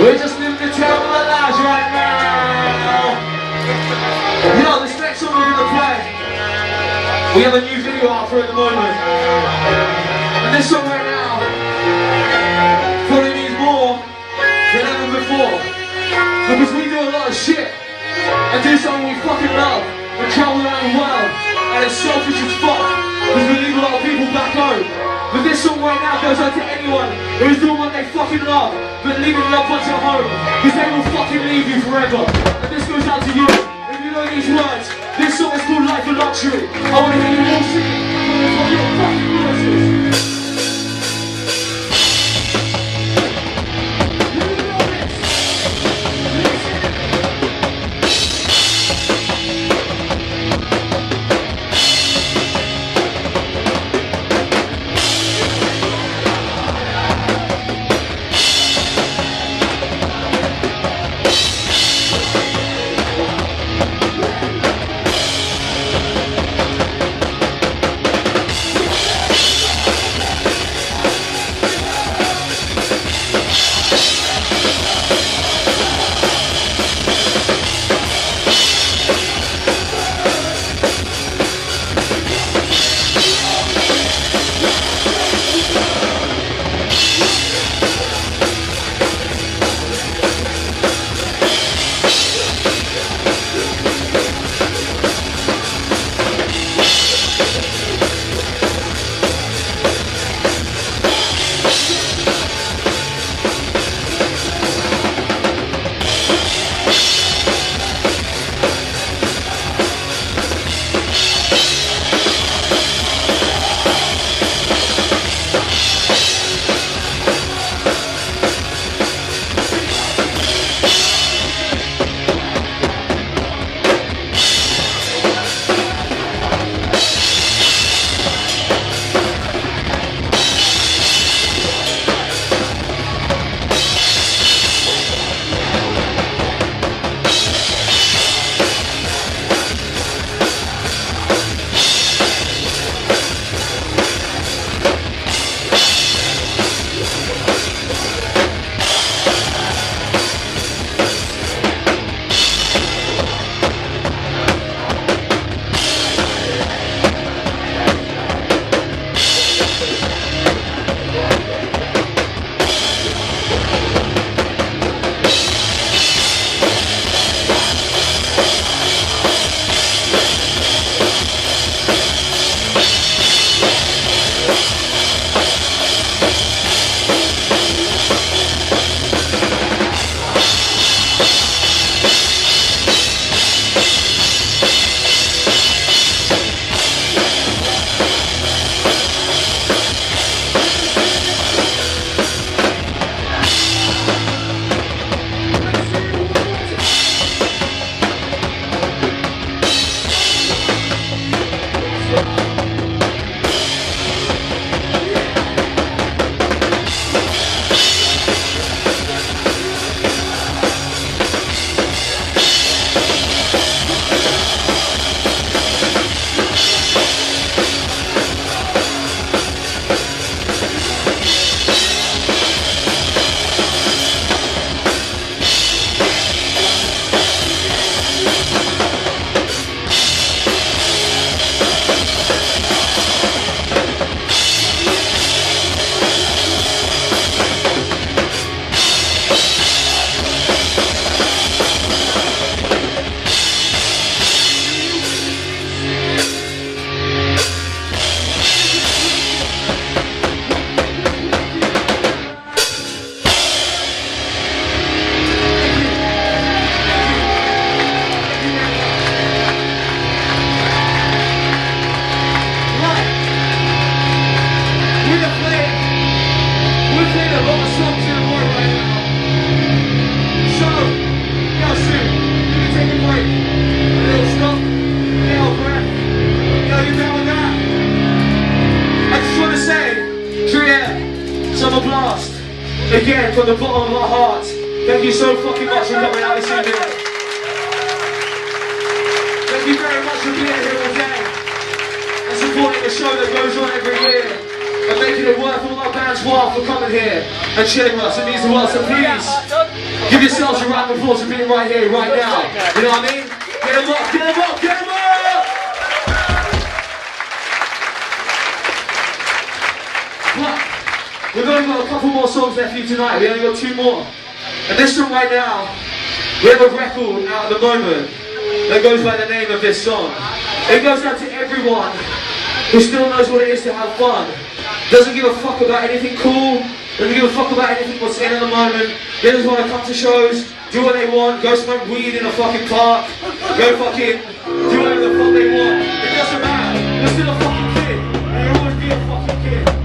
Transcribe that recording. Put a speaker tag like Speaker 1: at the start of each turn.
Speaker 1: We're just living the time of our lives right now. Yo, this next song we're gonna play, we have a new video out for at the moment. And this song right now probably means more than ever before. Because we do a lot of shit and do something we fucking love and travel around the world. And it's selfish as fuck because we leave a lot of people back home. But this song right now goes out to anyone who's doing what they fucking love, but leaving loved ones at home, because they will fucking leave you forever. And this goes out to you. If you know these words, this song is called Life of Luxury. I want to hear you all sing it from your fucking voices. Summerblast, again from the bottom of our hearts, thank you so fucking much for coming out this evening. Thank you very much for being here today and supporting the show that goes on every year and making it worth all our band's while for coming here and cheering us. It means the world, so please Give yourselves a round of applause for being right here, right now. You know what I mean? Get them up, get them up, get them up! But we've only got a couple more songs left for you tonight. We only got 2 more. And this song right now, we have a record out at the moment that goes by the name of this song. It goes out to everyone who still knows what it is to have fun. Doesn't give a fuck about anything cool. Doesn't give a fuck about anything what's in at the moment. They just want to come to shows, do what they want, go smoke weed in a fucking park, go fucking do whatever the fuck they want. It doesn't matter. You're still a fucking kid. And you'll always be a fucking kid.